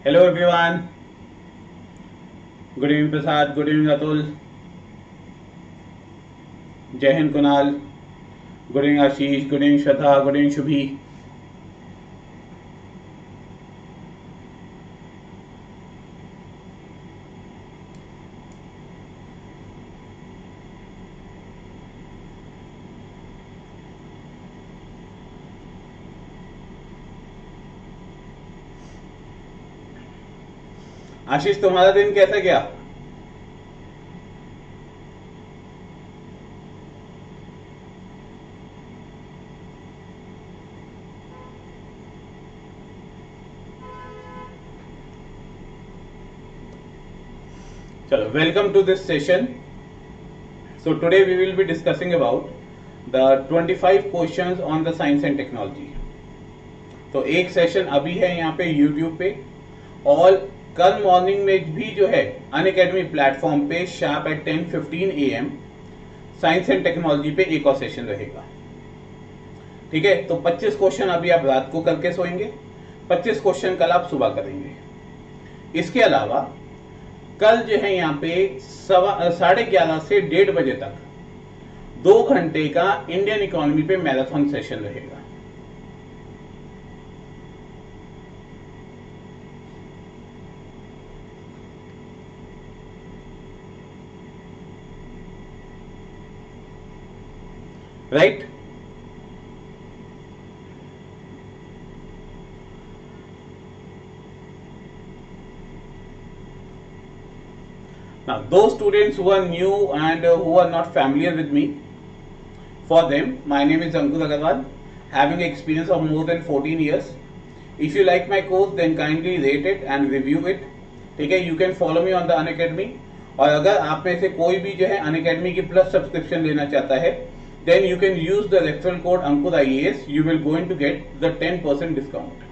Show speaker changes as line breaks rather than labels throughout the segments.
Hello everyone. Good evening Prasad. Good evening Atul. Jai Hind Kunal. Good evening Ashish. Good evening Shraddha. Good evening Shubhi. आशीष तुम्हारा दिन कैसा गया? चलो, welcome to this session. So today we will be discussing about the 25 questions on the science and technology. तो एक session अभी है यहाँ पे YouTube पे, और कल मॉर्निंग में भी जो है अनअकैडमी प्लेटफॉर्म पे sharp at 10:15 AM science and technology पे एक और सेशन रहेगा। ठीक है, तो 25 क्वेश्चन अभी आप रात को करके सोएंगे, 25 क्वेश्चन कल आप सुबह करेंगे। इसके अलावा कल जो है यहाँ पे 11:30 से 1:30 बजे तक 2 घंटे का इंडियन इकोनॉमी पे मैराथन सेशन रहेगा। Right? Now, those students who are new and who are not familiar with me, for them, my name is Ankur Agarwal, having experience of more than 14 years. If you like my course, then kindly rate it and review it. ठीक है, you can follow me on the Unacademy. और अगर आप में से कोई भी जो है Unacademy की प्लस सब्सक्रिप्शन लेना चाहता है, then you can use the referral code Ankur IAS. You will going to get the 10% discount.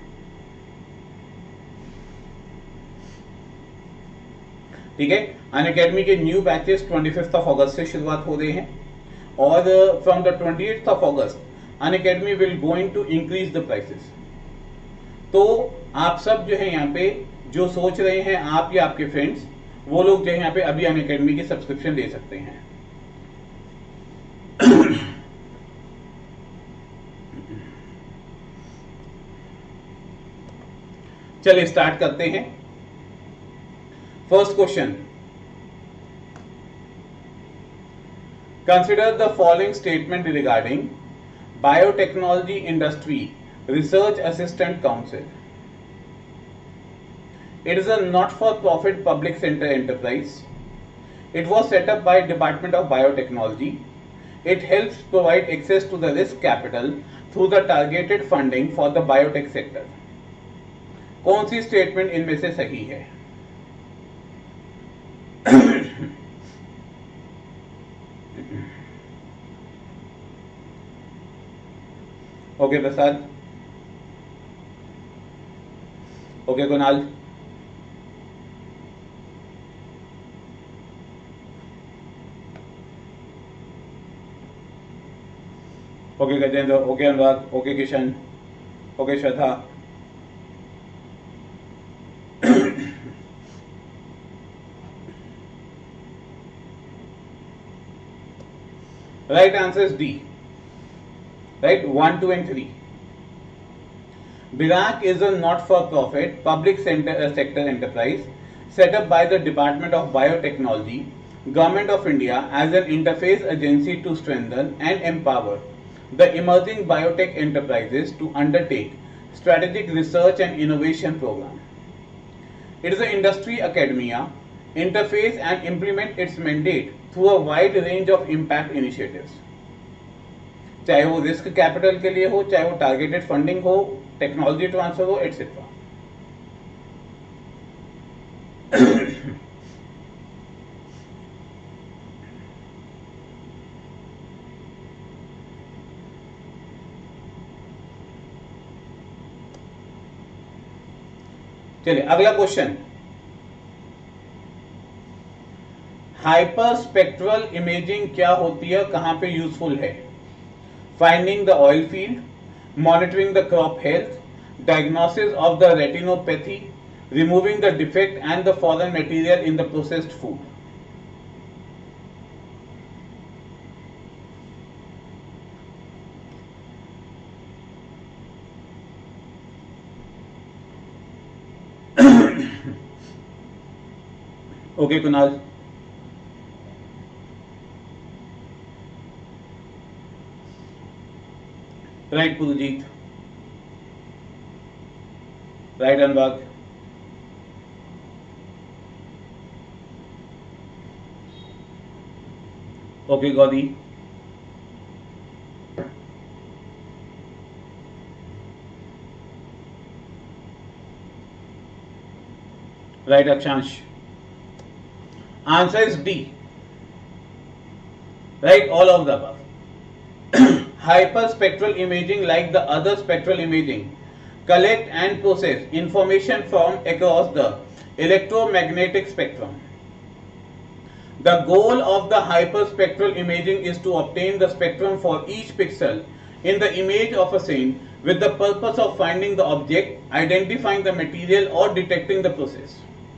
ठीक है, अनअकैडमी के न्यू बैचेस 25 अगस्त से शुरुआत हो रहे हैं, और from the 28 August Unacademy will going to increase the prices. तो आप सब जो है यहाँ पे जो सोच रहे हैं, आप या आपके फ्रेंड्स, वो लोग जो है यहाँ पे अभी अनअकैडमी की सब्सक्रिप्शन ले सकते हैं। चलिए स्टार्ट करते हैं। First question. Consider the following statement regarding Biotechnology Industry Research Assistant Council. It is a not-for-profit public sector enterprise. It was set up by Department of Biotechnology. It helps provide access to the risk capital through the targeted funding for the biotech sector. कौन सी statement इनमें से सही है? Okay Prasad, okay Kunal, okay Gajendra, okay Anurag, okay Kishan, okay Shraddha. Right answer is D. Right, 1, 2 and 3. BIRAC is a not-for-profit public sector enterprise set up by the Department of Biotechnology, Government of India as an interface agency to strengthen and empower the emerging biotech enterprises to undertake strategic research and innovation program. It is an industry academia interface and implement its mandate through a wide range of impact initiatives. चाहे वो risk capital के लिए हो, चाहे वो targeted funding हो, technology transfer हो, etcetera. चलिए अगला क्वेश्चन। हाइपर स्पेक्ट्रल इमेजिंग क्या होती है, कहां पे यूजफुल है? Finding the oil field, monitoring the crop health, diagnosis of the retinopathy, removing the defect and the foreign material in the processed food. Okay, Kunal. Right, Purujit. Right, Anurag. Okay, Gauri. Right, Akshansh. Answer is D. Right, all of the above. Hyperspectral imaging, like the other spectral imaging, collect and process information from across the electromagnetic spectrum. The goal of the hyperspectral imaging is to obtain the spectrum for each pixel in the image of a scene with the purpose of finding the object, identifying the material, or detecting the process.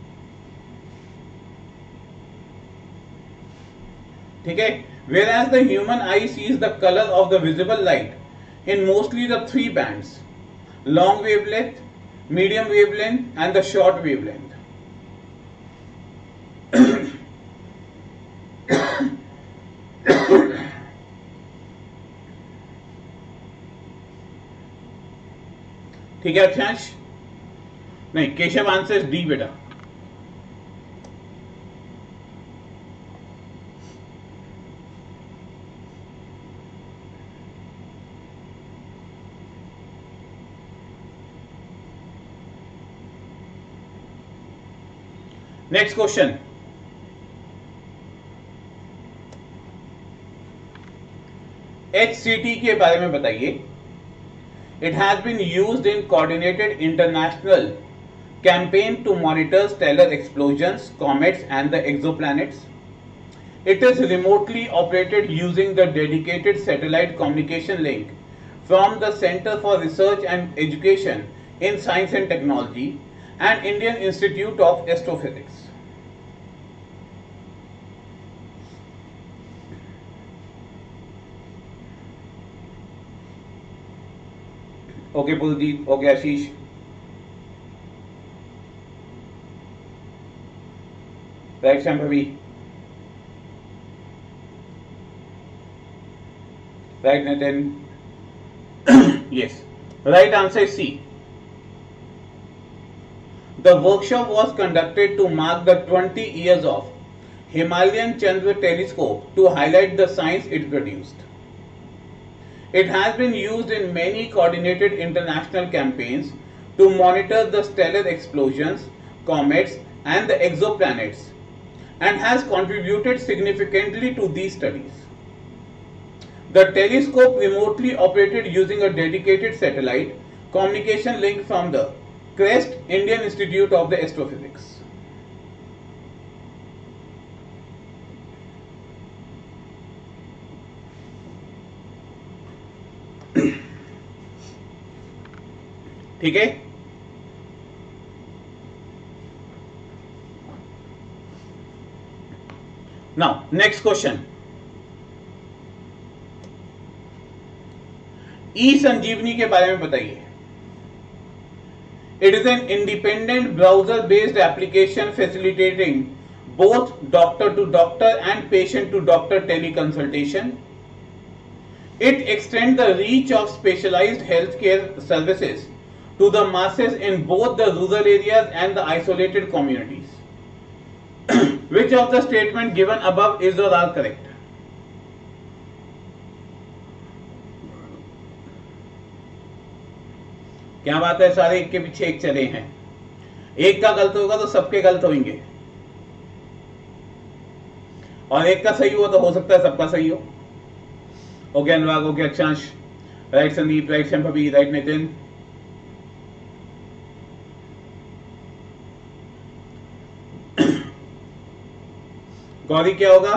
ठीक है. Whereas the human eye sees the color of the visible light in mostly the three bands: long wavelength, medium wavelength, and the short wavelength. ठीक है अक्षांश? नहीं, Keshav answer D बेटा. Next question. HCT के बारे में बताइए. It has been used in coordinated international campaign to monitor stellar explosions, comets, and the exoplanets. It is remotely operated using the dedicated satellite communication link from the Center for Research and Education in Science and Technology and Indian Institute of Astrophysics. Okay, Puldeep. Okay, Ashish. Right, Shambhavi. Right, Nathan. Yes. Right answer is C. The workshop was conducted to mark the 20 years of Himalayan Chandra telescope to highlight the science it produced. It has been used in many coordinated international campaigns to monitor the stellar explosions, comets, and the exoplanets, and has contributed significantly to these studies. The telescope remotely operated using a dedicated satellite communication link from the CREST, Indian Institute of the Astrophysics. ठीक है. Now next question. E Sanjeevani के बारे में बताइए. It is an independent browser based application facilitating both doctor to doctor and patient to doctor teleconsult. It extends the reach of specialized healthcare services to the masses in both the rural areas and the isolated communities. Which of the statement given above is or are correct? क्या बात है, सारे एक के पीछे एक चले हैं. एक का गलत होगा तो सबके गलत होंगे, और एक का सही हो तो हो सकता है सबका सही हो. Okay Anurag, okay Akshansh, right Sandeep, right Shambhavi, right Nitin. Gauri क्या होगा?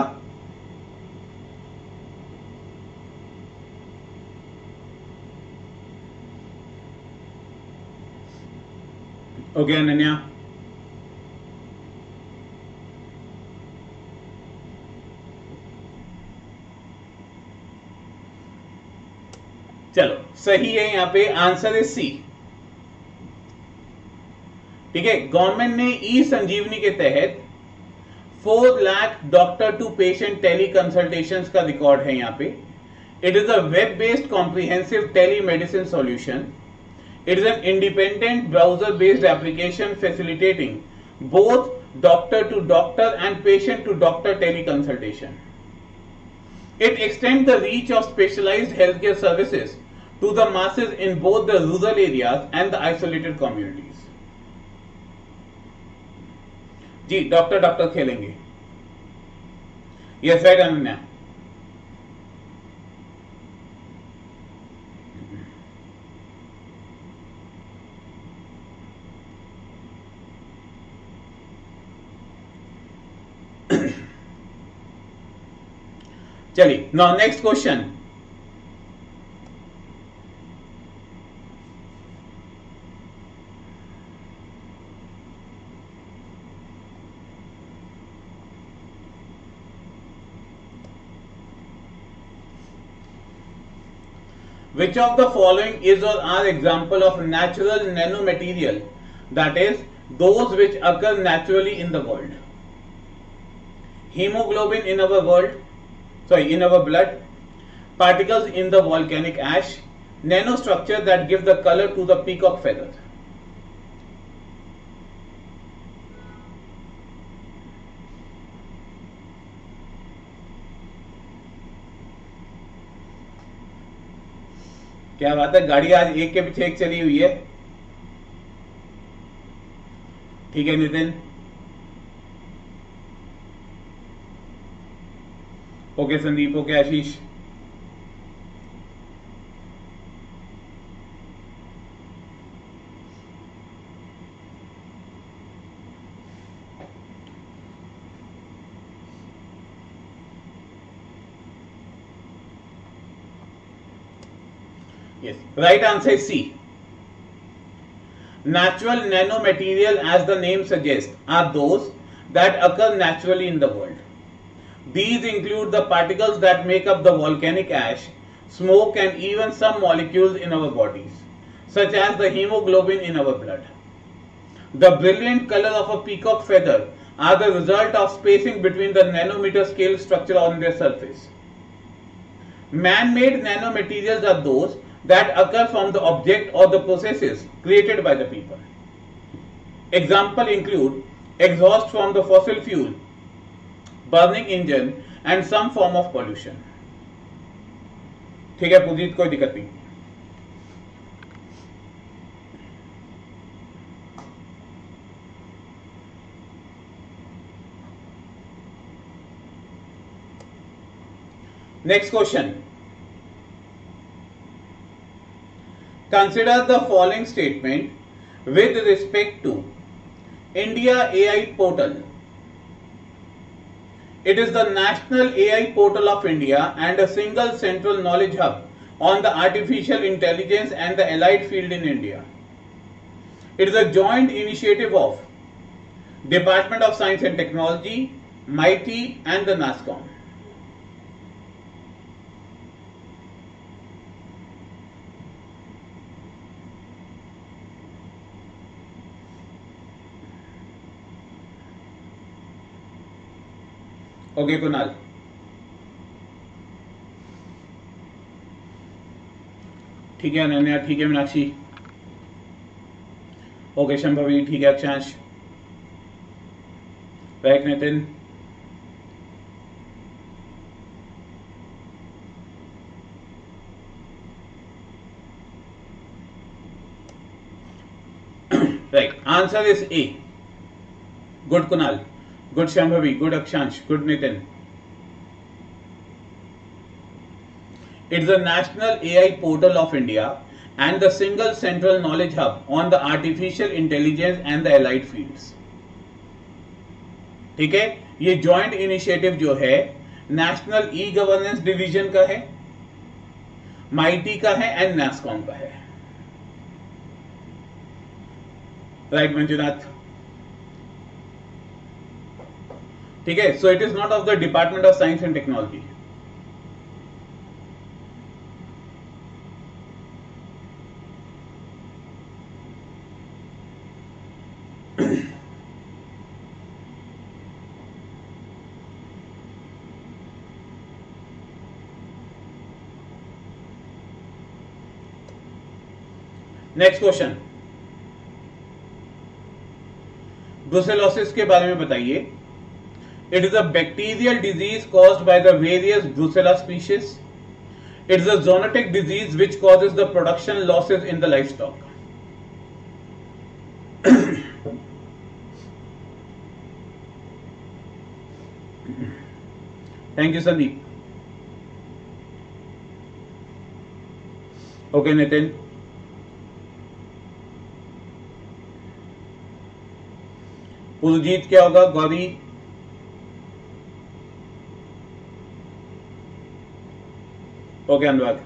ओके अनन्या, चलो सही है, यहां पे आंसर इज सी। ठीक है, गवर्नमेंट ने ई संजीवनी के तहत 4 lakh doctor to patient tele consultation का रिकॉर्ड है यहां पे। It is a web based comprehensive tele medicine solution. It is an independent browser based application facilitating both doctor to doctor and patient to doctor teleconsultation. It extends the reach of specialized healthcare services to the masses in both the rural areas and the isolated communities. जी doctor doctor खेलेंगे। Yes right Ananya. चलिए now next question. Which of the following is or are example of natural nanomaterial, that is those which occur naturally in the world? Hemoglobin in our world, in our blood, particles in the volcanic ash, nanostructure that give the color to the peacock feather. क्या बात है, गाड़ी आज एक के पीछे एक चली हुई है। ठीक है Nitin, okay Sandeep, okay Ashish. Yes, right answer is C. Natural nanomaterial, as the name suggests, are those that occur naturally in the world. These include the particles that make up the volcanic ash, smoke, and even some molecules in our bodies, such as the hemoglobin in our blood. The brilliant color of a peacock feather are the result of spacing between the nanometer scale structure on their surface. Man-made nanomaterials are those that occur from the object or the processes created by the people. Examples include exhaust from the fossil fuel, burning engine, and some form of pollution. ठीक है पुजीत, कोई दिक्कत नहीं। Next question. Consider the following statement with respect to India AI portal. It is the national AI portal of India and a single central knowledge hub on the artificial intelligence and the allied field in India. It is a joint initiative of Department of Science and Technology, MIT, and the NASSCOM. Okay Kunal, ठीक है अनन्या, ठीक है Meenakshi, okay Shambhavi, ठीक है Akshansh, right Nitin, right answer is A. Good Kunal, good Shambhavi, good Akshansh, good Nitin. It's the national AI portal of India and the single central knowledge hub on the artificial intelligence and the allied fields. ठीक है, ये joint initiative जो है national e governance division का है, mighty का है and NASSCOM का है। राइट मंजुनाथ, ठीक है। So it is not of the department of science and technology. Next question, brucellosis के बारे में बताइए। It is a bacterial disease caused by the various brucella species. It is a zoonotic disease which causes the production losses in the livestock. Thank you, Sandeep. Okay, Nitin. Puljeet क्या होगा? Gauri, okay Anurag.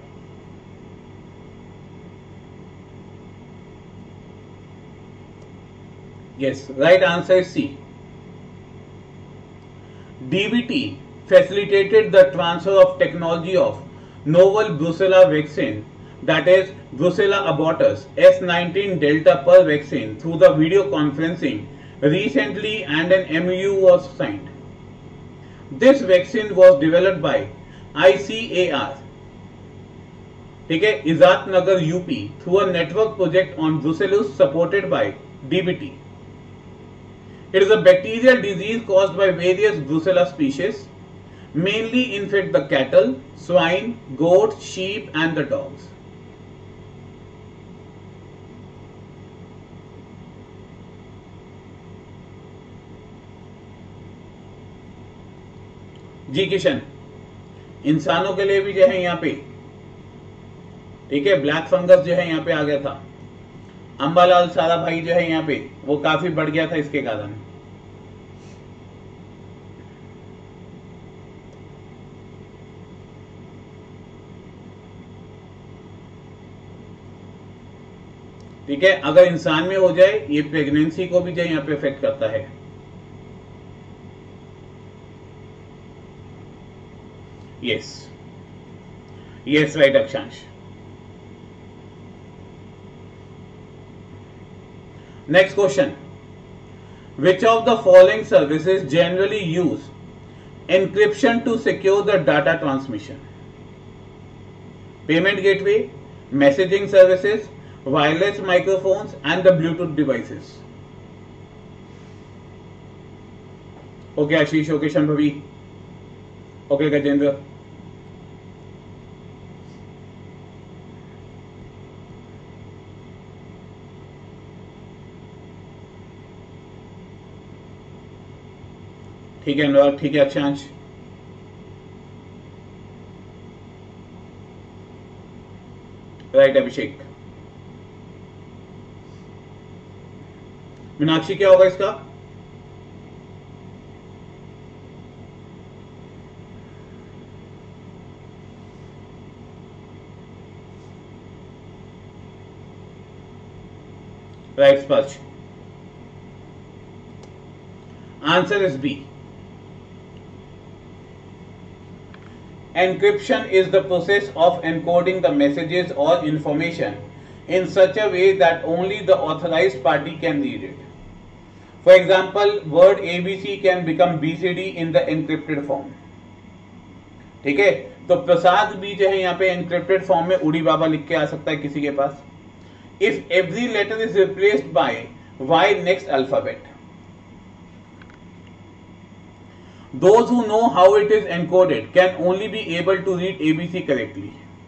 Yes, right answer is C. DBT facilitated the transfer of technology of novel Brucella vaccine, that is Brucella abortus S19 Delta Pearl vaccine, through the video conferencing recently, and an MOU was signed. This vaccine was developed by ICAR, ठीक है, Izatnagar UP, through a network project on brucellosis supported by DBT. It is a bacterial disease caused by various Brucella species, mainly infect the cattle, swine, goats, sheep and the dogs. जी किशन, इंसानों के लिए भी जो है यहाँ पे, ठीक है, ब्लैक फंगस जो है यहाँ पे आ गया था. अंबालाल सारा भाई जो है यहाँ पे वो काफी बढ़ गया था इसके कारण. ठीक है, अगर इंसान में हो जाए ये प्रेगनेंसी को भी जो यहाँ पे इफेक्ट करता है. Yes yes right Akshansh. Next question. Which of the following services generally use encryption to secure the data transmission? Payment gateway, messaging services, wireless microphones and the Bluetooth devices. Okay Ashish, okay Shambhavi, okay Gajendra. ठीक है अनुराग, ठीक है Akshansh. Right अभिषेक. मीनाक्षी क्या होगा इसका? Right Sparsh. Answer is B. Encryption is the process of encoding the messages or information in such a way that only the authorized party can read it. For example, word ABC can become BCD in the encrypted form. ठीक है, तो प्रसाद भी जो है यहाँ पे encrypted form में उड़ी बाबा लिख के आ सकता है किसी के पास. If every letter is replaced by Y next alphabet, those who know how it is encoded can only be able to read ABC correctly.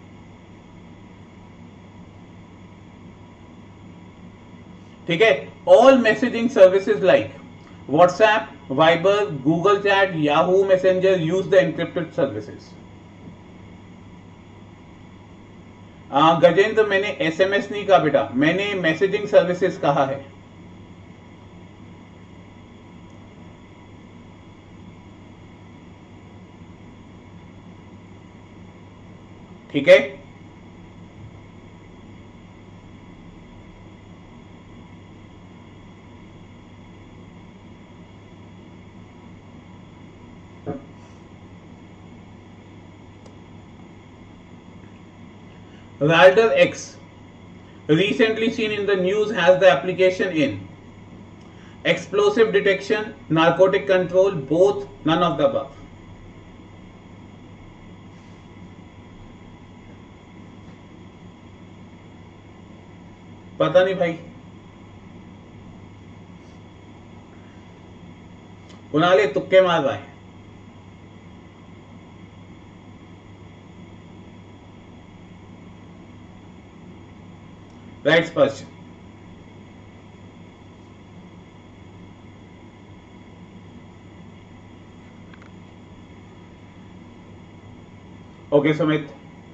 ठीक है, all messaging services like WhatsApp, Viber, Google Chat, Yahoo Messenger use the encrypted services. Gajendra, मैंने SMS नहीं कहा बेटा, मैंने messaging services कहा है. ठीक है, Radar X, recently seen in the news, has the application in explosive detection, narcotic control, both, none of the above. पता नहीं भाई, कुणाल तुक्के मार भाई। Right Spasht. Okay Sumit.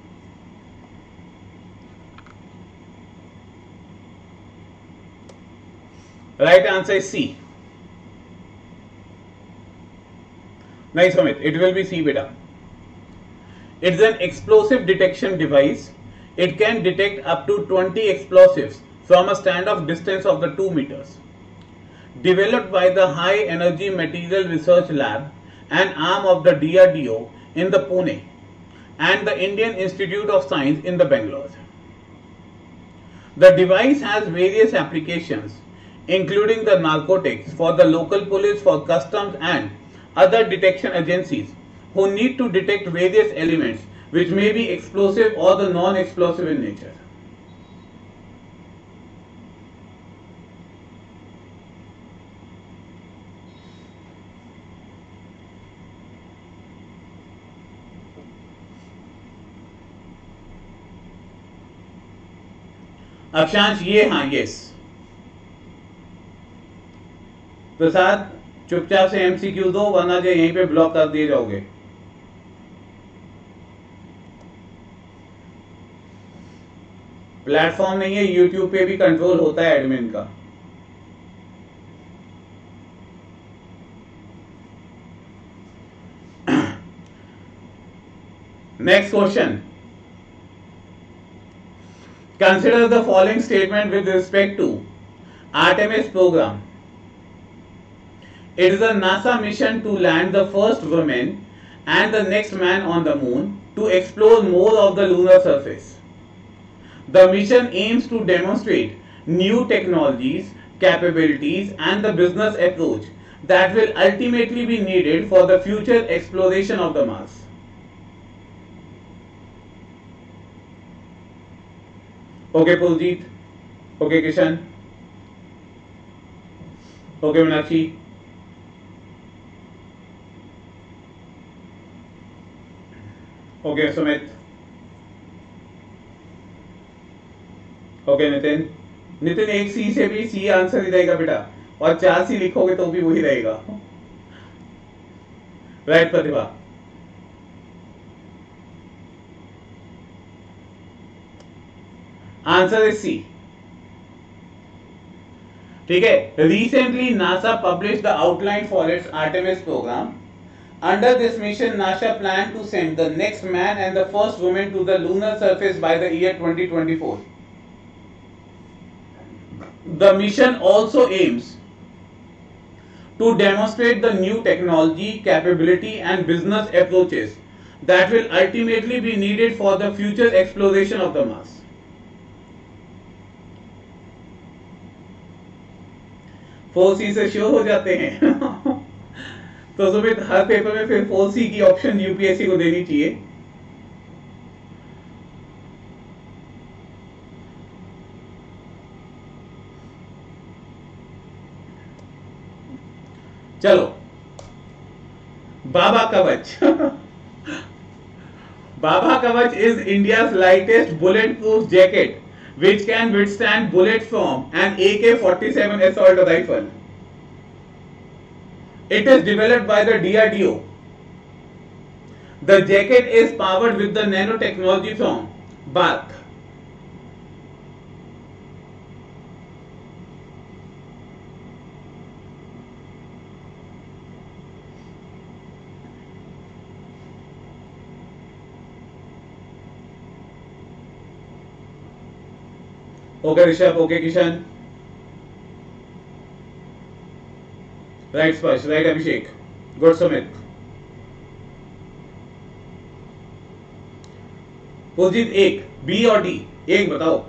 Right answer is C. नहीं Sumit, it will be C बेटा। It's an explosive detection device. It can detect up to 20 explosives from a standoff distance of the 2 meters. Developed by the High Energy Material Research Lab, an arm of the DRDO in the Pune, and the Indian Institute of Science in the Bangalore. The device has various applications, including the narcotics for the local police, for customs and other detection agencies who need to detect various elements which may be explosive or the non-explosive in nature. अक्षांश ये, हाँ yes. प्रसाद चुपचाप से MCQ दो, वरना जो यहीं पे ब्लॉक कर दिए जाओगे। प्लेटफॉर्म नहीं है, यूट्यूब पे भी कंट्रोल होता है एडमिन का। Next question, consider the following statement with respect to Artemis program. It is a NASA mission to land the first woman and the next man on the moon to explore more of the lunar surface. The mission aims to demonstrate new technologies, capabilities, and the business approach that will ultimately be needed for the future exploration of the Mars. Okay, Puljeet. Okay, Kishan. Okay, Meenakshi. Okay Sumit. Okay Nitin. Nitin एक C से भी C answer ही रहेगा बेटा, और 4 सी लिखोगे तो भी वही रहेगा। Right Pratibha. Answer is C. ठीक है। Recently NASA publish the outline for its Artemis program. Under this mission, NASA planned to send the next man and the first woman to the lunar surface by the year 2024. The mission also aims to demonstrate the new technology, capability, and business approaches that will ultimately be needed for the future exploration of the Mars. Four C से sure हो जाते हैं। तो सुमित हर paper में फिर 4C की option UPSC को देनी चाहिए। चलो बाबा Kavach. Bhabha Kavach is India's lightest bullet proof jacket which can withstand bullets from an AK-47 assault rifle. It is developed by the DRDO. The jacket is powered with the nanotechnology from BARC. Okay Rishabh, okay Kishan, right Sparsh, right Abhishek, good Sumit. Puljeet एक, B और D एक बताओ।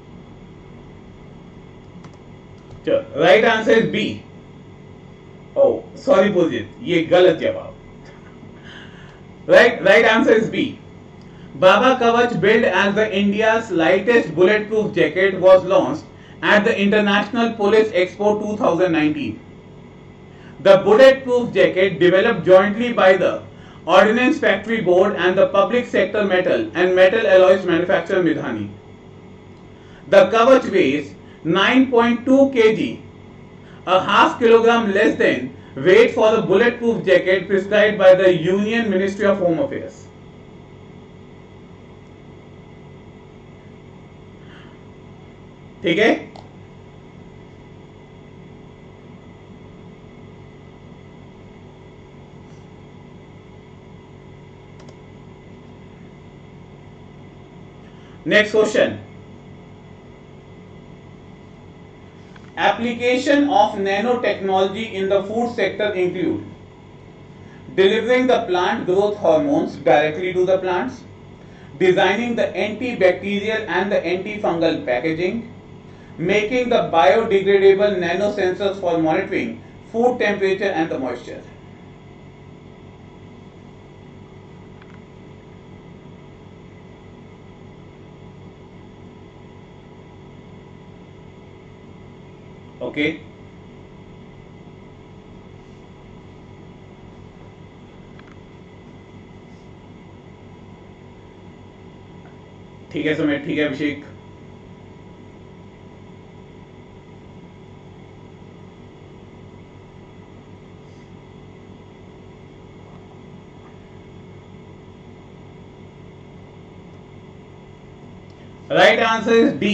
Right answer is B. Oh, sorry Pujit, ये गलत जवाब. Right answer is B. Baba Kavach, built as the India's lightest bulletproof jacket, was launched at the International Police Expo 2019. The bulletproof jacket, developed jointly by the Ordnance Factory Board and the Public Sector Metal and Metal Alloys Manufacturer Midhani. The Kavach weighs 9.2 kg, a half kilogram less than weight for the bulletproof jacket prescribed by the Union Ministry of Home Affairs. ठीक है. Next question. Application of nanotechnology in the food sector include delivering the plant growth hormones directly to the plants, designing the antibacterial and the antifungal packaging, making the biodegradable nanosensors for monitoring food temperature and the moisture. Okay. ठीक है सुमित, ठीक है अभिषेक. Right answer is D.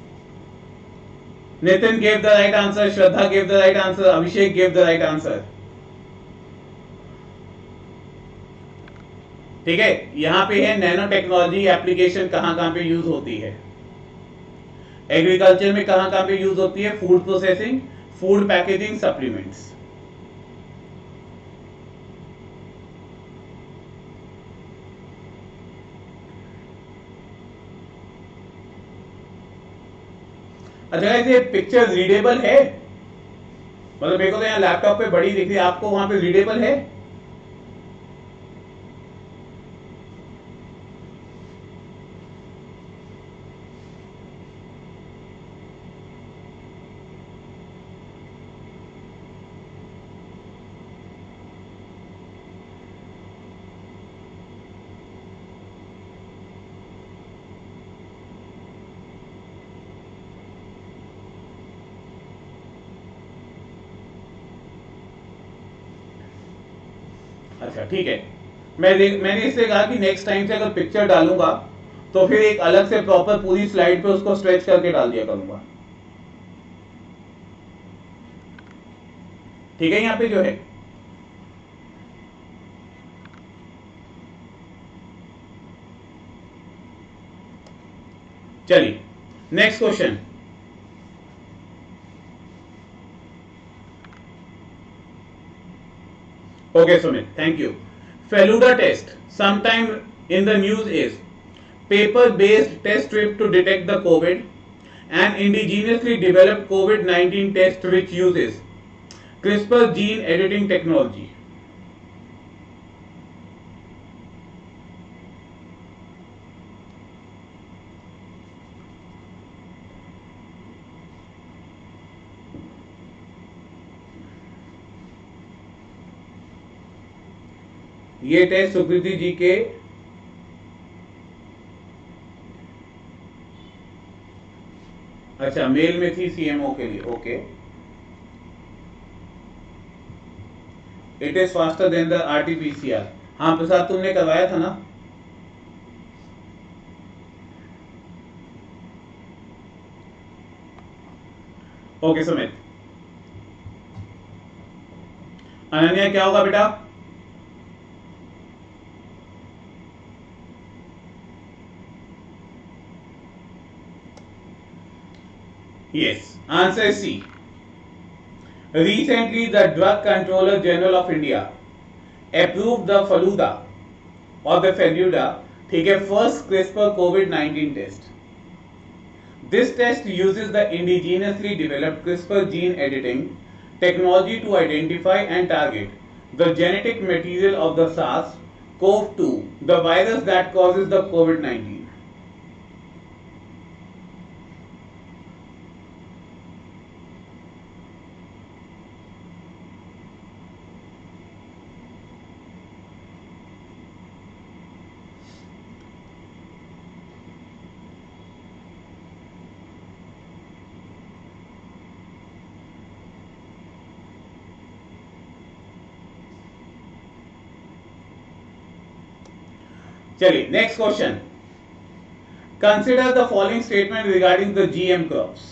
Nitin gave the right answer, Shraddha gave the right answer, Abhishek gave the right answer. ठीक है, यहां पे है nano technology application कहां कहां पे यूज होती है. एग्रीकल्चर में कहां कहां पे यूज होती है? Food processing, food packaging, supplements. अच्छा, ये पिक्चर रीडेबल है? मतलब मेरे को तो यहाँ लैपटॉप पे बड़ी दिख रही है, आपको वहां पे रीडेबल है? अच्छा ठीक है, मैंने इससे कहा कि नेक्स्ट टाइम से अगर पिक्चर डालूंगा तो फिर एक अलग से प्रॉपर पूरी स्लाइड पे उसको स्ट्रेच करके डाल दिया करूंगा. ठीक है, यहाँ पे जो है चलिए next question. Okay, Sumit, thank you. Feluda test, sometime in the news, is paper-based test strip to detect the COVID, an indigenously developed COVID-19 test which uses CRISPR gene editing technology. ये test Sukriti ji के अच्छा mail में थी CMO के लिए. Okay, it is faster than the RTPCR. हाँ प्रसाद, तुमने करवाया था ना? ओके सुमित. अनन्या क्या होगा बेटा? Yes, answer is C. Recently, the Drug Controller General of India approved the Feluda or the Feluda, ठीक है, first CRISPR COVID-19 test. This test uses the indigenously developed CRISPR gene editing technology to identify and target the genetic material of the SARS-CoV-2, the virus that causes the COVID-19. चलिए next question. Consider the following statement regarding the GM crops.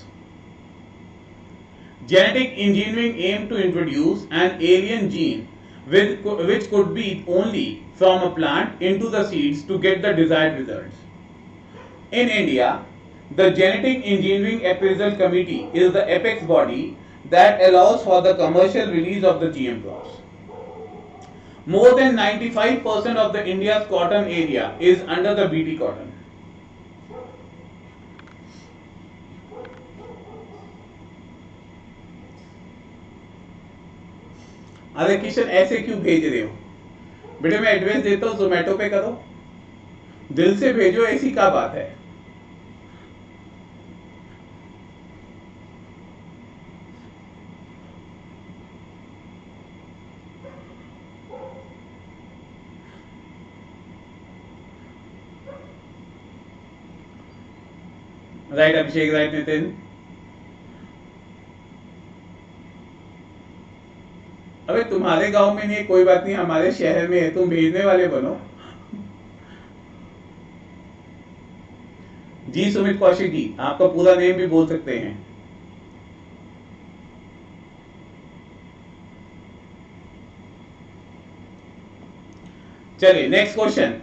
Genetic engineering aimed to introduce an alien gene which could be only from a plant into the seeds to get the desired results. In India, the Genetic Engineering Appraisal Committee is the apex body that allows for the commercial release of the GM crops. More than 95% of the India's cotton area is under the BT cotton. अरे किशन ऐसे क्यों भेज रहे हो बेटे? मैं advice देता हूं जोमेटो पे करो, दिल से भेजो, ऐसी क्या बात है? Right Abhishek, right Nitin. अबे तुम्हारे गांव में नहीं, कोई बात नहीं, हमारे शहर में है, तुम भेजने वाले बनो. जी सुमित कौशिक जी, आपका पूरा नेम भी बोल सकते हैं. चलिए नेक्स्ट क्वेश्चन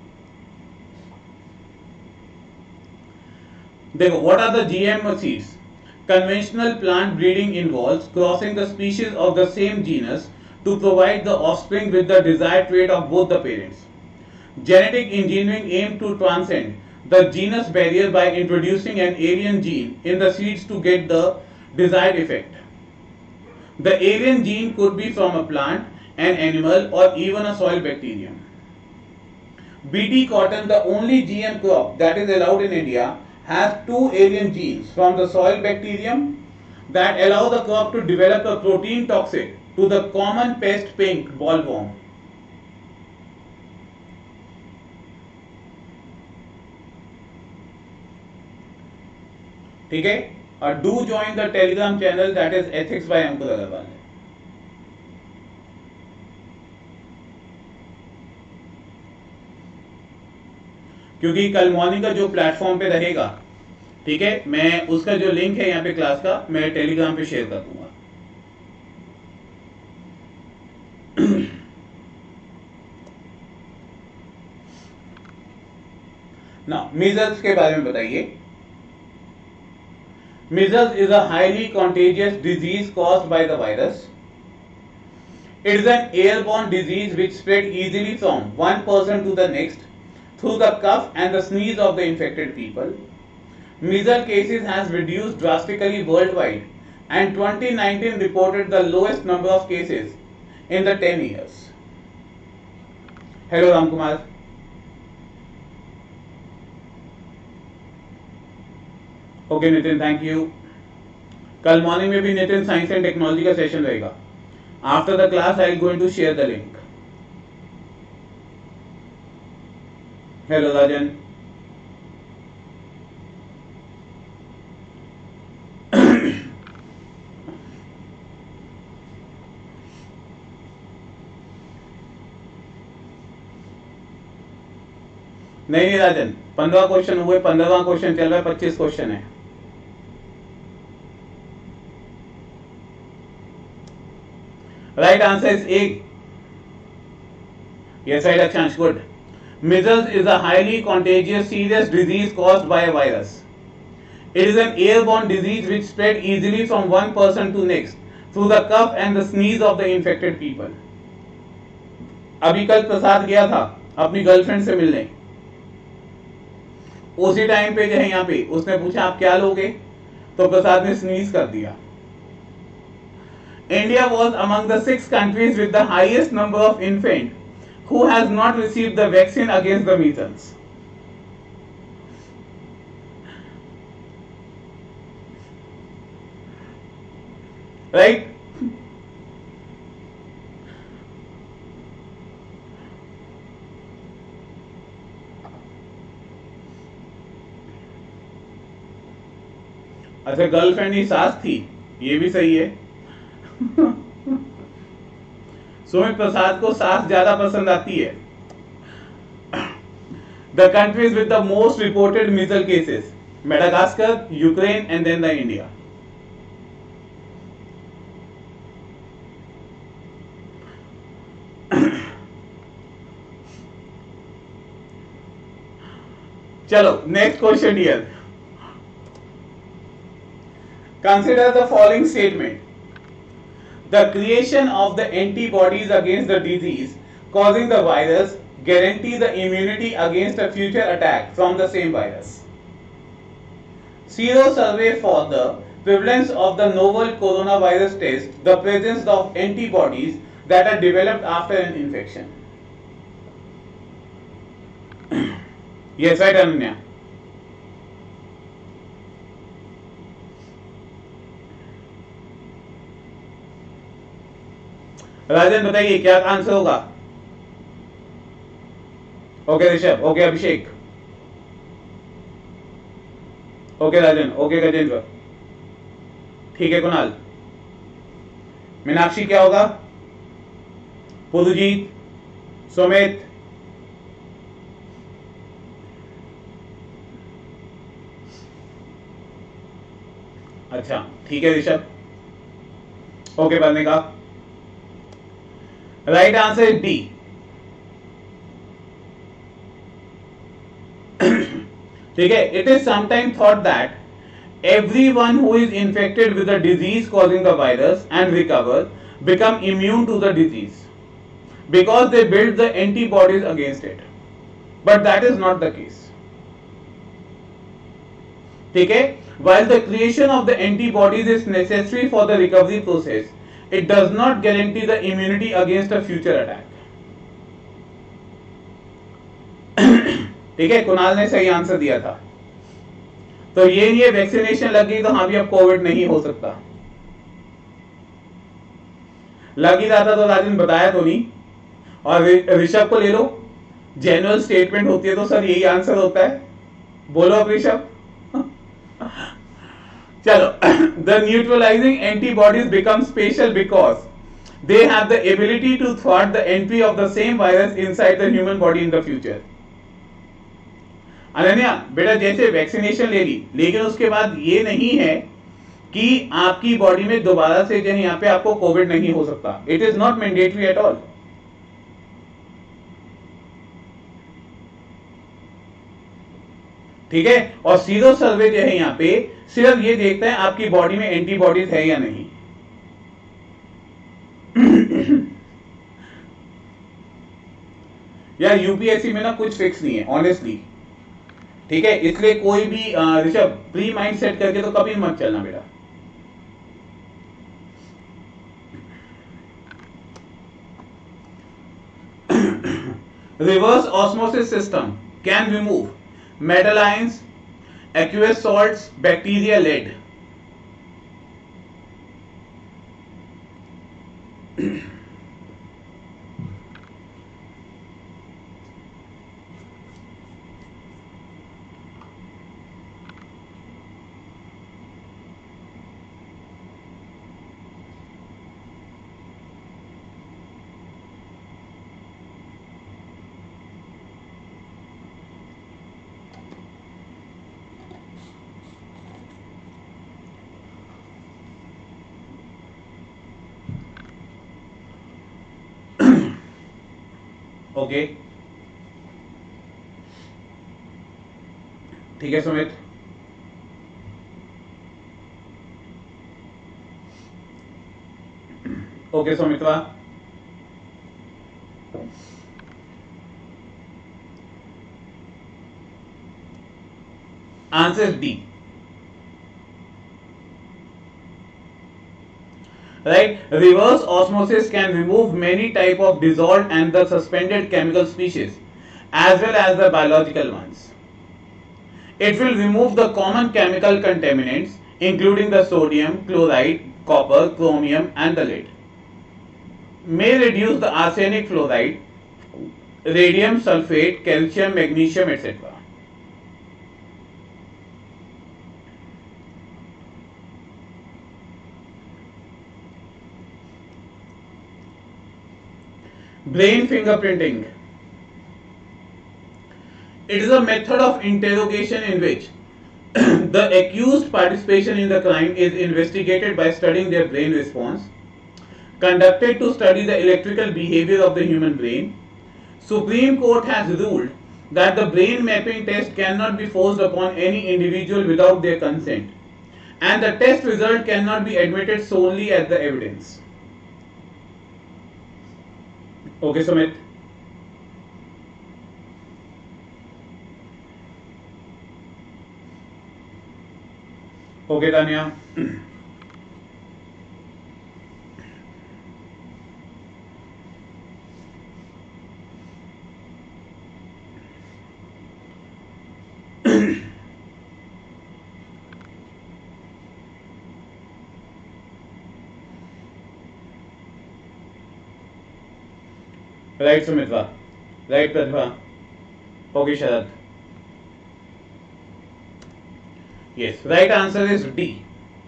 देखो. What are the GM seeds? Conventional plant breeding involves crossing the species of the same genus to provide the offspring with the desired trait of both the parents. Genetic engineering aims to transcend the genus barrier by introducing an alien gene in the seeds to get the desired effect. The alien gene could be from a plant, an animal, or even a soil bacterium. BT cotton, the only GM crop that is allowed in India, has two alien genes from the soil bacterium that allow the crop to develop a protein toxic to the common pest pink bollworm. ठीक है. और do join the Telegram channel that is Ethics by Ankur Agarwal. क्योंकि कल morning का जो platform पे रहेगा, ठीक है, मैं उसका जो लिंक है यहाँ पे क्लास का, मैं टेलीग्राम पे शेयर कर दूंगा. ना मीजल्स के बारे में बताइए. Measles is a highly contagious disease caused by the virus. It is an airborne disease which spread easily from one person to the next through the cough and the sneeze of the infected people. Measles cases has reduced drastically worldwide, and 2019 reported the lowest number of cases in the 10 years. Hello Ram Kumar. Okay Nitin, thank you. कल morning में भी Nitin science and technology का session रहेगा. After the class I am going to share the link. Hello Rajan. नहीं Rajan, 15 question हुए, 15वां question चल रहा है, 25 क्वेश्चन है. Right answer is A. Yes right Akshansh, good. Measles is a highly contagious serious disease caused by a virus. It is an airborne disease which spread easily from one person to next through the cough and the sneeze of the infected people. अभी कल प्रसाद गया था अपनी girlfriend से मिलने. उसी time पे जो है यहाँ पे उसने पूछा आप क्या लोगे, तो प्रसाद ने स्नीज कर दिया. India was among the 6 countries with the highest number of infants who has not received the vaccine against the measles. Right? अच्छा, गर्लफ्रेंड ही सास थी, ये भी सही है। सुमित प्रसाद को सास ज्यादा पसंद आती है। The countries with the most reported measles cases, Madagascar, Ukraine and then the India. चलो next question here. Consider the following statement. The creation of the antibodies against the disease causing the virus guarantee the immunity against a future attack from the same virus. Sero survey for the prevalence of the novel coronavirus test the presence of antibodies that are developed after an infection. Yes, right, Ananya? Rajan बताइए क्या answer होगा? Okay Rishabh, okay Abhishek, okay Rajan, okay Gajendra, ठीक है कुणाल, मीनाक्षी क्या होगा? पुरुजीत, सुमित, अच्छा ठीक है ऋषभ, ओके बनने का राइट आंसर इज डी। ठीक है, it is sometime thought that everyone who is infected with a disease causing the virus and recover become immune to the disease because they build the antibodies against it, but that is not the case. ठीक है, while the creation of the antibodies is necessary for the recovery process, it does not guarantee the immunity against a future attack. ठीक है, कुणाल ने सही answer दिया था। तो ये वैक्सीनेशन लग गई तो हाँ भी अब कोविड नहीं हो सकता। लग ही रहा था तो राजन बताया तो नहीं। और ऋषभ को ले लो, जनरल स्टेटमेंट होती है तो सर यही आंसर होता है। बोलो अब ऋषभ। चलो, the neutralizing antibodies become special because they have the ability to thwart the entry of the same virus inside the human body in the future. Ananya बेटा, जैसे वैक्सीनेशन ले ली, लेकिन उसके बाद ये नहीं है कि आपकी बॉडी में दोबारा से जो है यहाँ पे आपको कोविड नहीं हो सकता। It is not mandatory at all. ठीक है, और सीरो सर्वे जो है यहाँ पे सिर्फ ये देखता है आपकी बॉडी में एंटीबॉडीज है या नहीं। यार यूपीएससी में ना कुछ फिक्स नहीं है ऑनेस्टली। ठीक है, इसलिए कोई भी ऋषभ प्री माइंड सेट करके तो कभी मत चलना बेटा। Reverse osmosis system can remove metal ions, aqueous salts, bacteria, lead. Okay, ठीक है Sumit. Okay Sumitra, answer D. right? Reverse osmosis can remove many type of dissolved and the suspended chemical species as well as the biological ones. It will remove the common chemical contaminants including the sodium, chloride, copper, chromium and the lead. May reduce the arsenic fluoride, radium sulfate, calcium, magnesium, etc. Brain fingerprinting. It is a method of interrogation in which the accused participation in the crime is investigated by studying their brain response, conducted to study the electrical behavior of the human brain. Supreme Court has ruled that the brain mapping test cannot be forced upon any individual without their consent, and the test result cannot be admitted solely as the evidence. Okay, Sumit. Okay, Tanya. Right, Sumitra. Right, Pratibha. Okay, Sharad. Yes, right answer is D.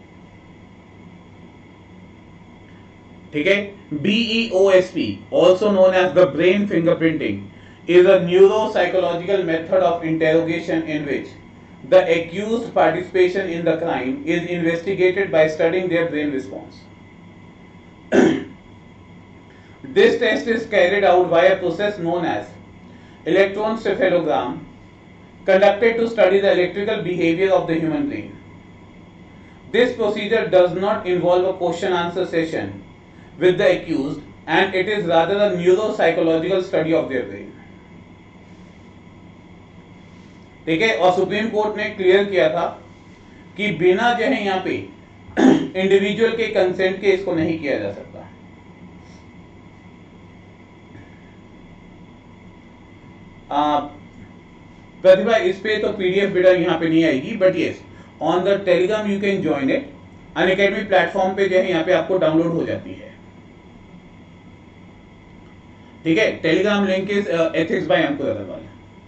ठीक है, BEOSP, also known as the brain fingerprinting, is a neuropsychological method of interrogation in which the accused participation in the crime is investigated by studying their brain response. This test is carried out by a process known as electroencephalogram, conducted to study the electrical behavior of the human brain. This procedure does not involve a question answer session with the accused, and it is rather a neuropsychological study of their brain. ठीक है, और supreme court ने clear किया था कि बिना जो है यहाँ पे इंडिविजुअल के कंसेंट के इसको नहीं किया जा सकता. प्रतिभा, इस पे तो पीडीएफ बेटा यहाँ पे नहीं आएगी, but yes on the Telegram you can join it. Unacademy platform पे जो है यहाँ पे आपको डाउनलोड हो जाती है. ठीक है, Telegram link is ethics by Ankur Agarwal.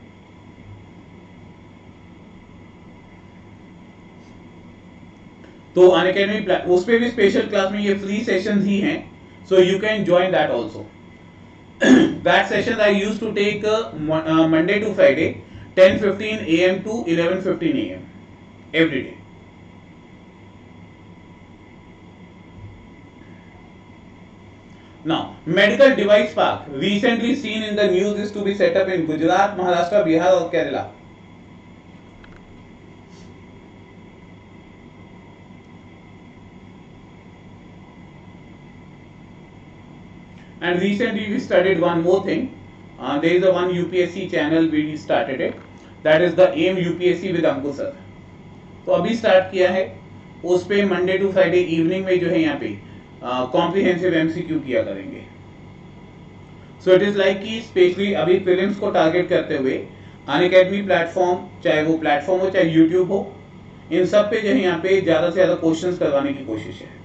तो अनअकैडमी उस पे भी स्पेशल क्लास में ये फ्री सेशंस ही हैं, so you can join that also. That session I used to take Monday to Friday, 10:15 a.m. to 11:15 a.m. every day. Now, medical device park recently seen in the news is to be set up in Gujarat, Maharashtra, Bihar or Kerala. And recently we studied one more thing. There is a one UPSC channel we started it. That is the AIM UPSC with Ankur sir. तो अभी start किया है. उस पे Monday to Friday evening में जो है यहाँ पे कॉम्प्रिहेंसिव एमसीक्यू किया करेंगे. सो इट इज लाइक कि स्पेशली अभी प्रीलिम्स को टारगेट करते हुए अनअकैडमी प्लेटफॉर्म, चाहे वो प्लेटफॉर्म हो चाहे यूट्यूब हो, इन सब पे जो है यहाँ पे ज्यादा से ज्यादा क्वेश्चंस करवाने की कोशिश है.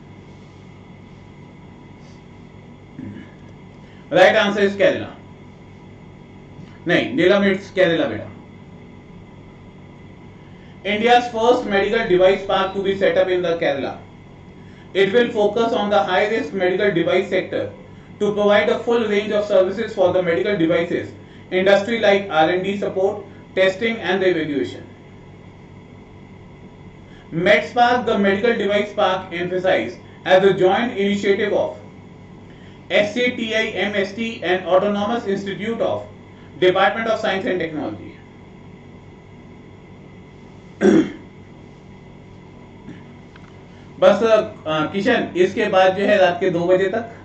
Right answer is Kerala. नहीं, नीलम, इट्स केरला बेटा. India's first medical device park to be set up in the Kerala. It will focus on the high-risk medical device sector to provide a full range of services for the medical devices industry like R&D support, testing and evaluation. MedSpark, the medical device park, emphasized as a joint initiative of SCTI, MST and Autonomous Institute of Department of Science and Technology. बस किशन, इसके बाद जो है रात के 2 बजे तक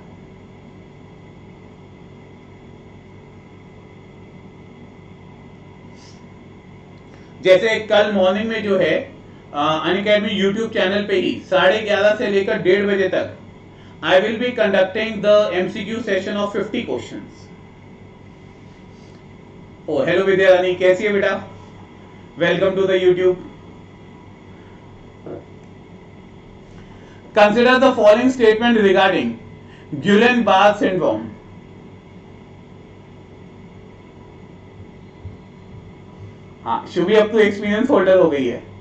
जैसे कल मॉर्निंग में जो है अनअकैडमी यूट्यूब चैनल पे ही 11:30 से लेकर 1:30 बजे तक I will be conducting the MCQ session of 50 questions. Oh, hello Vidya Rani, कैसी है बेटा? Welcome to the YouTube. Consider the following statement regarding Guillain-Barré syndrome. हाँ, शुभी अब तो एक्सपीरियंस होल्डर हो गई है.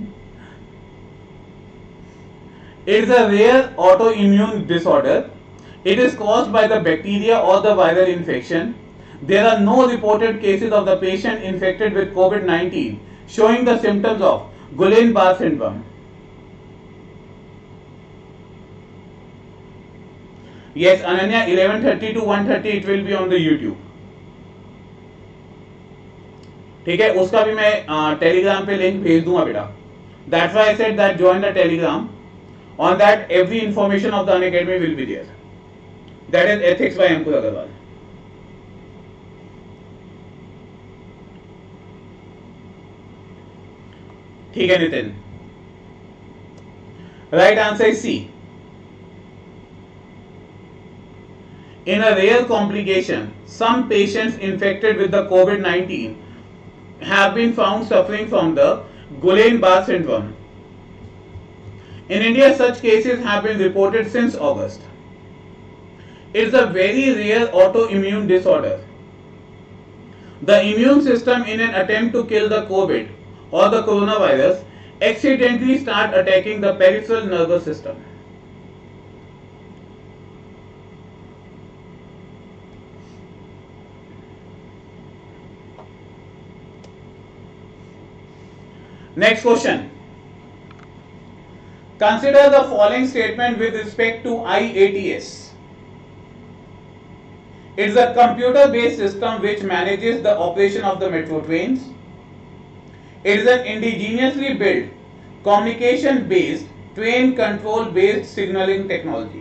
It is a rare autoimmune disorder. It is caused by the bacteria or the viral infection. There are no reported cases of the patient infected with COVID-19 showing the symptoms of Guillain-Barré syndrome. Yes, Ananya, 11:30 to 1:30 it will be on the YouTube. ठीक है, उसका भी मैं Telegram पे link भेज दूंगा बेटा. That's why I said that join the Telegram. On that, every information of the Unacademy will be there. That is Ethics by Ankur Agarwal. ठीक है Nitin. Right answer is C. In a rare complication, some patients infected with the COVID-19 have been found suffering from the Guillain-Barré syndrome. In India, such cases have been reported since August. It is a very rare autoimmune disorder. The immune system, in an attempt to kill the COVID or the coronavirus, accidentally start attacking the peripheral nervous system. Next question. Consider the following statement with respect to IATS. It is a computer-based system which manages the operation of the metro trains. It is an indigenously built, communication-based, train control-based signaling technology.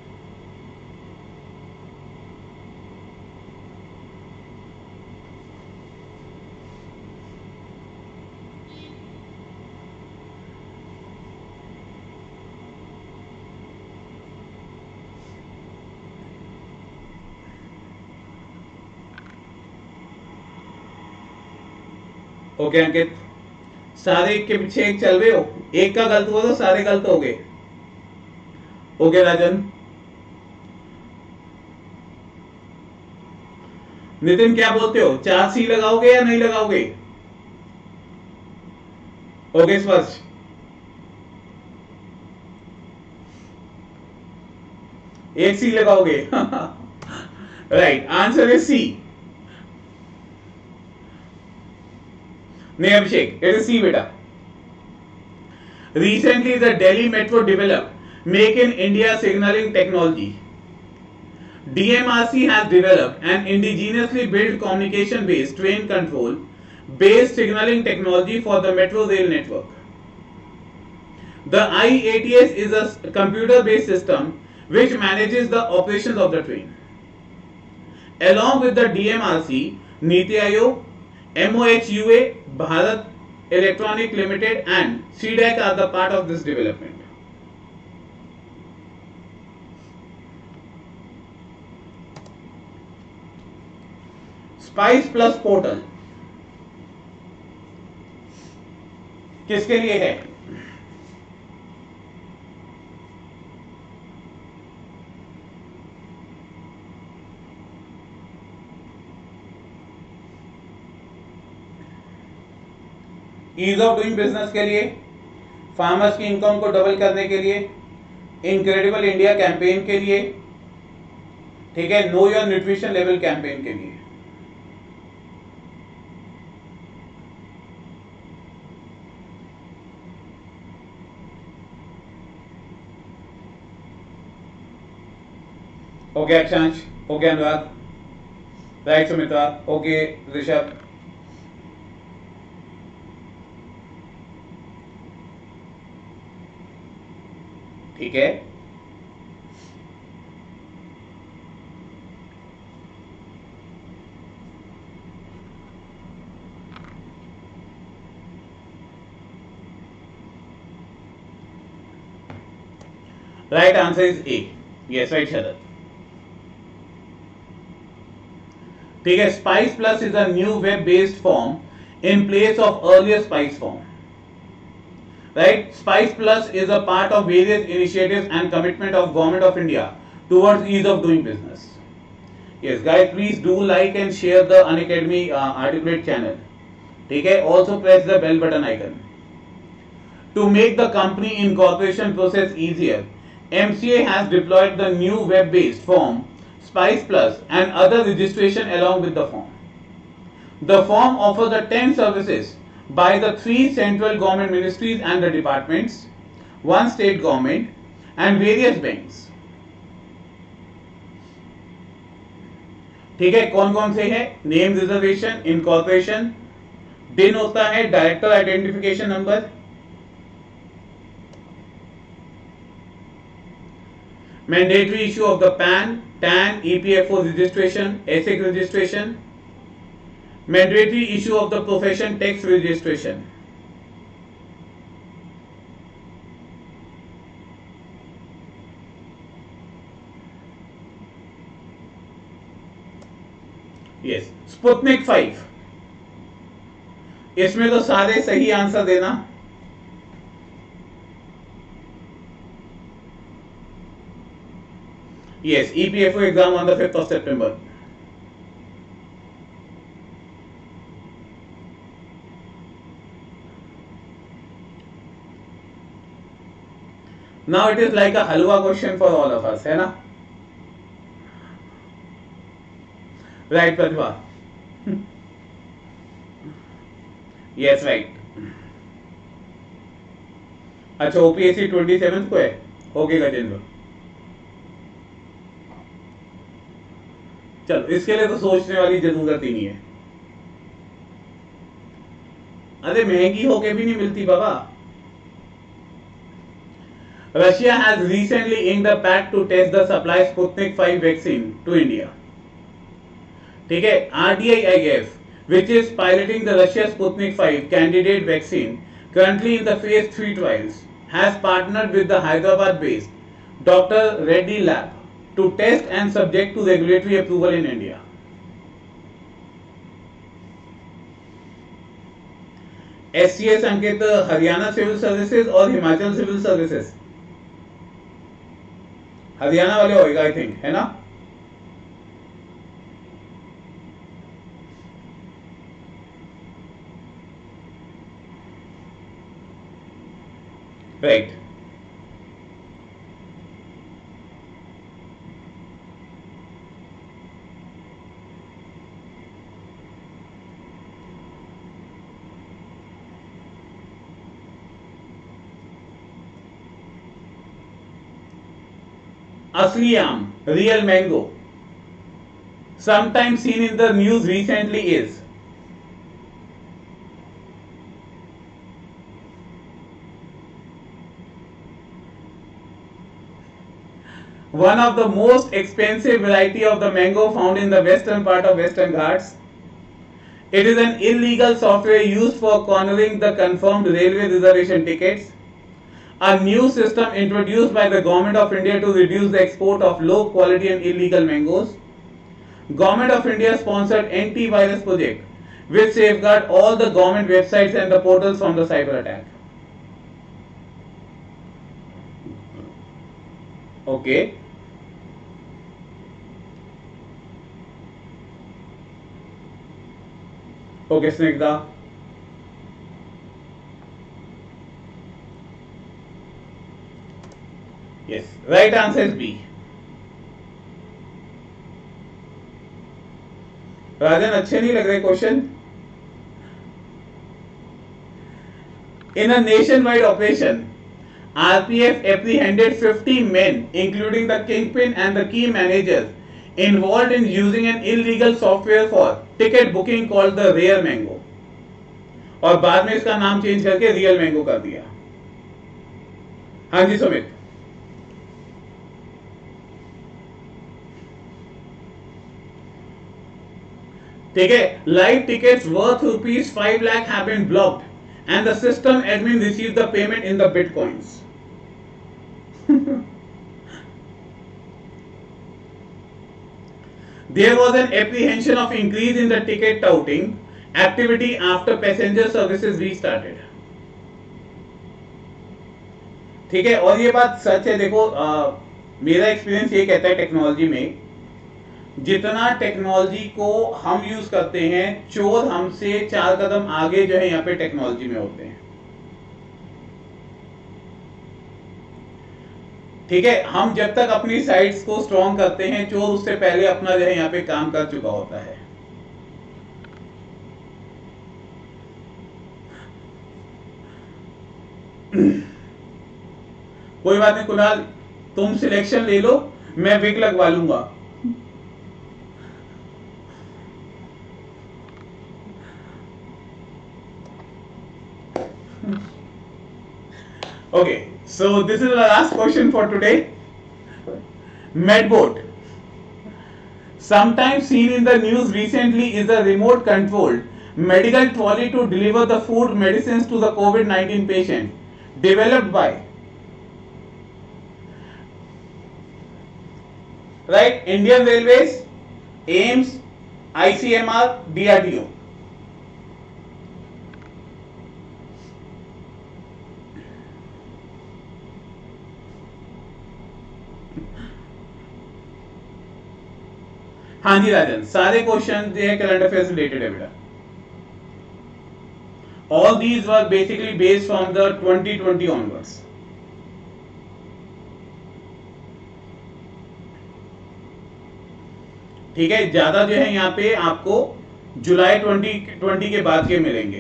Okay Ankit, सारे एक के पीछे एक चल रहे हो, एक का गलत हुआ तो सारे गलत हो गए. ओके राजन. नितिन क्या बोलते हो, 4C लगाओगे या नहीं लगाओगे? ओके स्पर्श. एक C लगाओगे. Right answer is C. नहीं अभिषेक, इट इज सी बेटा. Recently, the Delhi Metro developed Make in India signaling technology. DMRC has developed an indigenously built communication-based train control-based signaling technology for the metro rail network. The IATS is a computer-based system which manages the operations of the train. Along with the DMRC, Niti Aayog, MOHUA, Bharat Electronic Limited and CDEC are the part of this development. Spice Plus portal किसके लिए है? Ease of doing business के लिए, farmers की income को double करने के लिए, इनक्रेडिबल इंडिया कैंपेन के लिए, ठीक है, know your nutrition level campaign के लिए. Okay Akshansh, okay Anurag, right Sumitra, okay Rishabh. ठीक है, right answer is A. Yes right Sharad. ठीक है. Spice Plus is a new web based form in place of earlier Spice form. Right? Spice Plus is a part of various initiatives and commitment of Government of India towards ease of doing business. Yes, guys, please do like and share the Unacademy Articulate channel. Okay? Also press the bell button icon. To make the company incorporation process easier, MCA has deployed the new web-based form Spice Plus and other registration along with the form. The form offers the 10 services by the 3 central government ministries and the departments, 1 state government and various banks. ठीक है. कौन कौन से है? Name reservation, incorporation, DIN होता है, director identification number, mandatory issue of the PAN, TAN, EPFO registration, ESIC registration, mandatory issue of the profession tax registration. Yes, Sputnik 5. इसमें तो सारे सही आंसर देना. Yes, EPFO exam on the 5th of September. Now it is like a halwa question for all of us, है ना? Right, Pratibha? Yes, right. अच्छा, OPSC 27 को है. ओके गजेंद्र. चलो, इसके लिए तो सोचने वाली जरूरत ही नहीं है. अरे महंगी होके भी नहीं मिलती बाबा. Russia has recently inked a pact to test the supply Sputnik 5 vaccine to India. ठीक है. RDIIF, which is piloting the Russia Sputnik 5 candidate vaccine currently in the phase 3 trials, has partnered with the Hyderabad-based Dr. Reddy Lab to test and subject to regulatory approval in India. SCS Ankit Haryana civil services और Himachal civil services. Haryana वाले होएगा I think, है ना? Right. असली आम, real mango, sometimes seen in the news recently is one of the most expensive variety of the mango found in the western part of Western Ghats. It is an illegal software used for cornering the confirmed railway reservation tickets. A new system introduced by the Government of India to reduce the export of low quality and illegal mangoes. Government of India sponsored antivirus project which safeguard all the government websites and the portals from the cyber attack. Okay. Okay, Snigdha. Yes, right answer is B. राजन अच्छे नहीं लग रहे question. In a nationwide operation, RPF apprehended 50 men, including the kingpin and the key managers, involved in using an illegal software for ticket booking called the Rare Mango. और बाद में इसका नाम change करके रियल मैंगो कर दिया. हाँ जी सुमित. ठीक है. Live tickets worth ₹5 lakh have been blocked and the system admin received the payment in the bitcoins. There was an apprehension of increase in the ticket touting activity after passenger services restarted. ठीक है, और ये बात सच है. देखो मेरा experience ये कहता है टेक्नोलॉजी में, जितना टेक्नोलॉजी को हम यूज करते हैं, चोर हमसे 4 कदम आगे जो है यहाँ पे टेक्नोलॉजी में होते हैं. ठीक है, हम जब तक अपनी साइट्स को स्ट्रॉन्ग करते हैं, चोर उससे पहले अपना जो है यहाँ पे काम कर चुका होता है. कोई बात नहीं कुणाल, तुम सिलेक्शन ले लो, मैं विग लगवा लूंगा. Okay, so this is the last question for today. Medbot, sometimes seen in the news recently, is a remote controlled medical trolley to deliver the food medicines to the COVID-19 patient, developed by, right, Indian Railways, AIIMS, ICMR, DRDO. हाँ जी राजन, सारे question जो है current affairs related है बेटा. All these were basically based from the 2020 onwards. ठीक है, ज्यादा जो है यहाँ पे आपको जुलाई 2020 के बाद के मिलेंगे.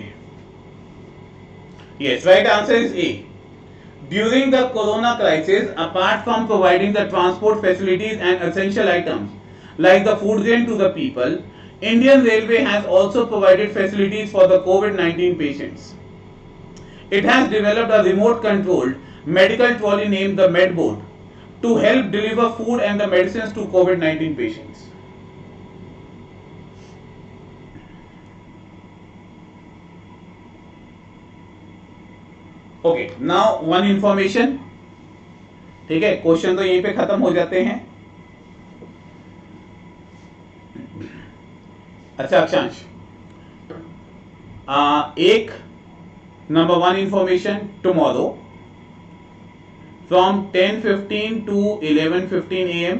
Yes, right answer is A. During the corona crisis, apart from providing the transport facilities and essential items like the food grain to the people, Indian Railway has also provided facilities for the COVID-19 patients. It has developed a remote controlled medical trolley named the Medbot to help deliver food and the medicines to COVID-19 patients. Okay, now one information. ठीक है, question तो यहीं पे खत्म हो जाते हैं. अच्छा अक्षांश, एक number 1 information, tomorrow from 10:15 to 11:15 AM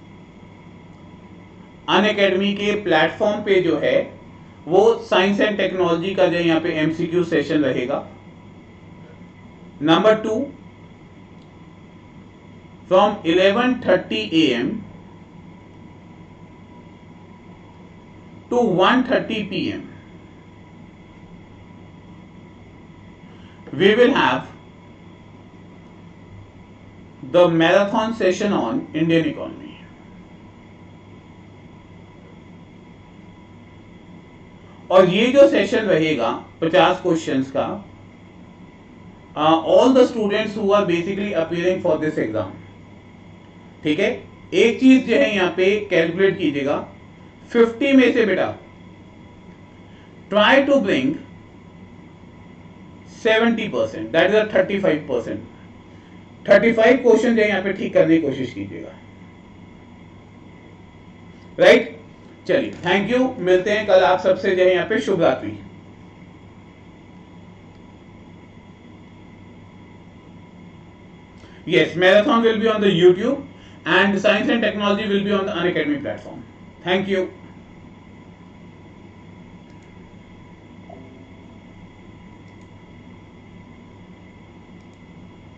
Unacademy के प्लेटफॉर्म पे जो है वो साइंस एंड टेक्नोलॉजी का जो यहाँ पे MCQ सेशन रहेगा. Number 2, from 11:30 AM to 1:30 PM we will have the marathon session on Indian economy. और ये जो सेशन रहेगा 50 क्वेश्चंस का, all the students who are basically appearing for this exam. ठीक है, एक चीज जो है यहाँ पे कैलकुलेट कीजिएगा, 50 में से बेटा try to bring 70%, that is 35%. 35 question जो है यहाँ पे ठीक करने की कोशिश कीजिएगा. राइट, चलिए थैंक यू, मिलते हैं कल आप सबसे जो है यहाँ पे. शुभ रात्रि. Yes, marathon will be on the YouTube and science and technology will be on the Unacademy platform. Thank you.